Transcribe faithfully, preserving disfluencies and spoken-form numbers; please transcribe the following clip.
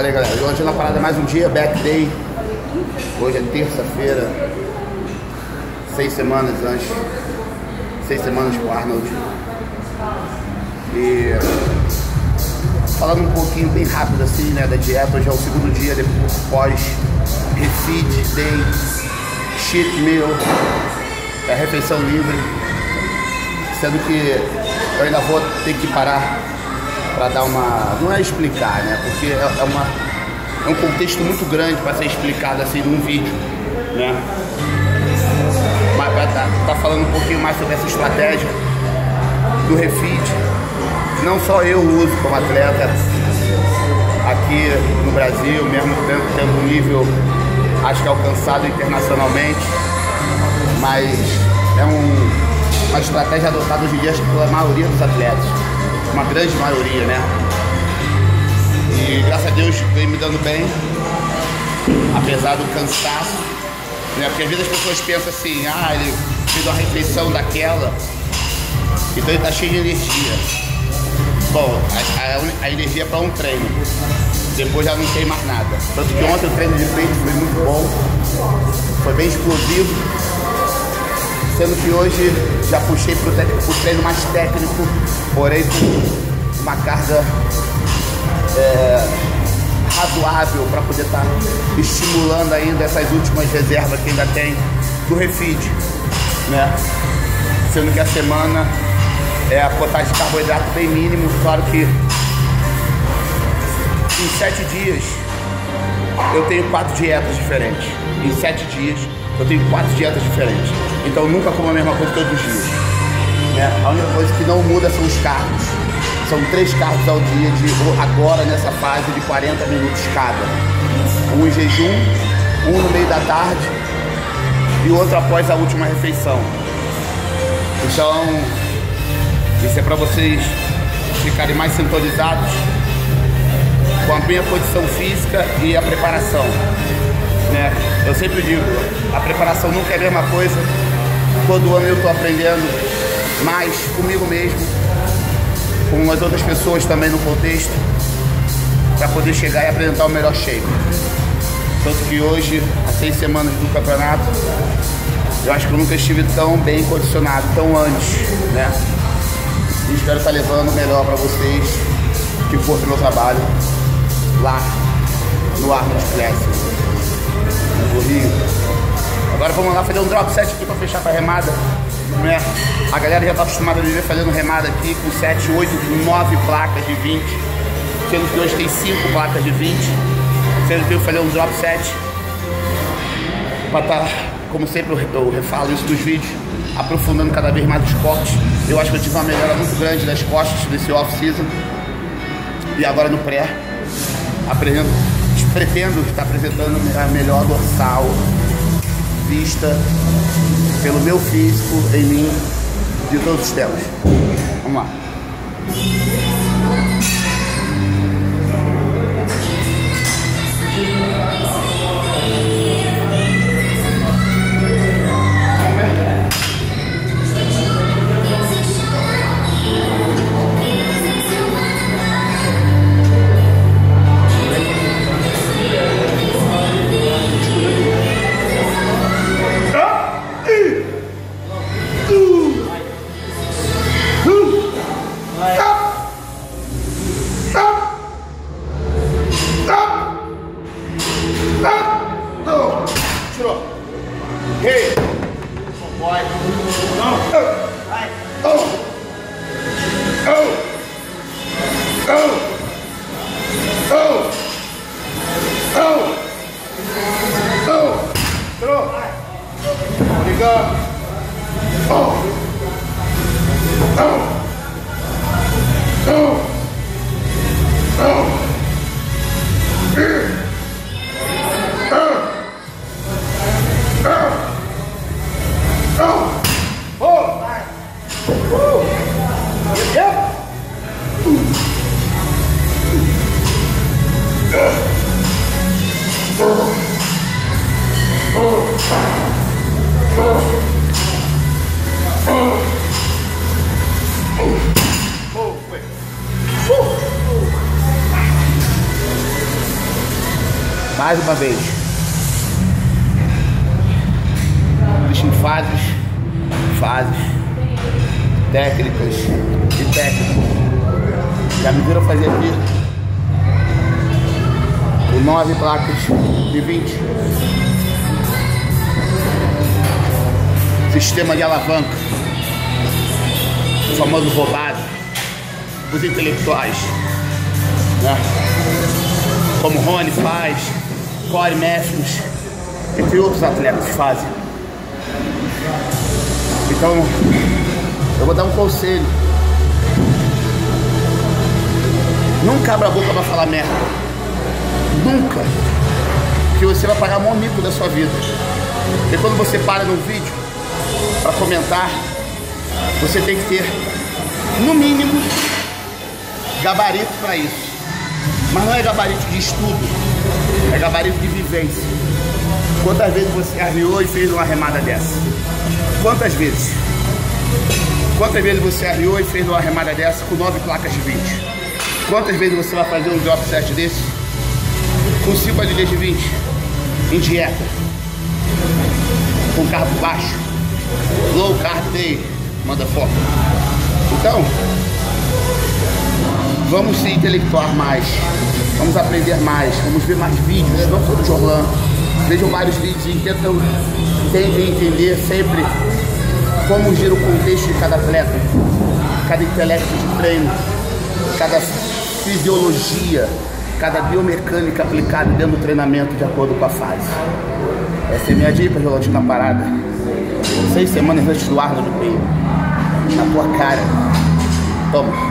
Valeu, galera. Eu ando na parada mais um dia, back day. Hoje é terça-feira. Seis semanas antes. Seis semanas com o Arnold. E falando um pouquinho bem rápido assim, né, da dieta. Hoje é o segundo dia depois pós refeed day, cheat meal, é refeição livre. Sendo que eu ainda vou ter que parar para dar uma... não é explicar, né? Porque é, uma, é um contexto muito grande para ser explicado assim num vídeo, né? Mas para tá, tá falando um pouquinho mais sobre essa estratégia do refeed. Não só eu uso como atleta aqui no Brasil, mesmo tendo um nível, acho que alcançado internacionalmente, mas é um, uma estratégia adotada hoje em dia pela maioria dos atletas, uma grande maioria, né? E graças a Deus vem me dando bem, apesar do cansaço, né? Porque às vezes as pessoas pensam assim, ah, ele fez uma refeição daquela, então ele tá cheio de energia. Bom, a, a, a energia é para um treino, depois já não tem mais nada. Tanto que ontem o treino de peito foi muito bom, foi bem explosivo, sendo que hoje já puxei para o treino mais técnico, porém com uma carga é, razoável para poder estar tá estimulando ainda essas últimas reservas que ainda tem do refeed, né? Sendo que a semana é a potagem de carboidrato bem mínimo. Claro que em sete dias eu tenho quatro dietas diferentes. Em sete dias eu tenho quatro dietas diferentes. Então eu nunca como a mesma coisa todos os dias, né? A única coisa que não muda são os cargos. São três cargos ao dia, de agora nessa fase de quarenta minutos cada. Um em jejum, um no meio da tarde e outro após a última refeição. Então isso é para vocês ficarem mais sintonizados com a minha condição física e a preparação, né? Eu sempre digo, a preparação nunca é a mesma coisa. Todo ano eu estou aprendendo mais comigo mesmo, com as outras pessoas também no contexto, para poder chegar e apresentar o melhor shape. Tanto que hoje, há seis semanas do campeonato, eu acho que eu nunca estive tão bem condicionado, tão antes, né? E espero estar levando o melhor para vocês que for do meu trabalho lá no Arnold Classic, no Rio. Agora vamos lá fazer um drop set aqui para fechar com a remada, né? A galera já está acostumada a me ver fazendo remada aqui com sete, oito, nove placas de vinte, sendo que hoje tem cinco placas de vinte, sendo que eu fazer um drop set para estar, como sempre eu refalo isso nos vídeos, aprofundando cada vez mais os cortes. Eu acho que eu tive uma melhora muito grande das costas nesse off-season. E agora no pré, apresento, pretendo estar apresentando a melhor dorsal vista pelo meu físico em mim de todos os tempos. Vamos lá. Mais uma vez. Deixa em fases, fases, técnicas e técnicas. Já me viram fazer aqui com nove placas de vinte. Sistema de alavanca, o famoso roubado, os intelectuais, né? Como Rony faz, Corey Matthews, entre outros atletas fazem. Então, eu vou dar um conselho. Nunca abra a boca pra falar merda. Nunca. Porque você vai pagar o maior mico da sua vida. E quando você para no vídeo para comentar, você tem que ter, no mínimo, gabarito para isso. Mas não é gabarito de estudo, é gabarito de vivência. Quantas vezes você arriou e fez uma remada dessa? Quantas vezes? Quantas vezes você arriou e fez uma remada dessa com nove placas de vinte? Quantas vezes você vai fazer um drop set desse com cinco L Ds de vinte? Em dieta, com carbo baixo, low carb day, motherfucker. Então, vamos se intelectuar mais, vamos aprender mais, vamos ver mais vídeos, não só do Jorlan. Vejam vários vídeos e tentam, tentem entender sempre como gira o contexto de cada atleta, cada intelecto de treino, cada fisiologia, cada biomecânica aplicada dentro do treinamento de acordo com a fase. Essa é a minha dica, Jolantinho na parada. Seis semanas antes do Arnold do Peito. Na tua cara. Toma.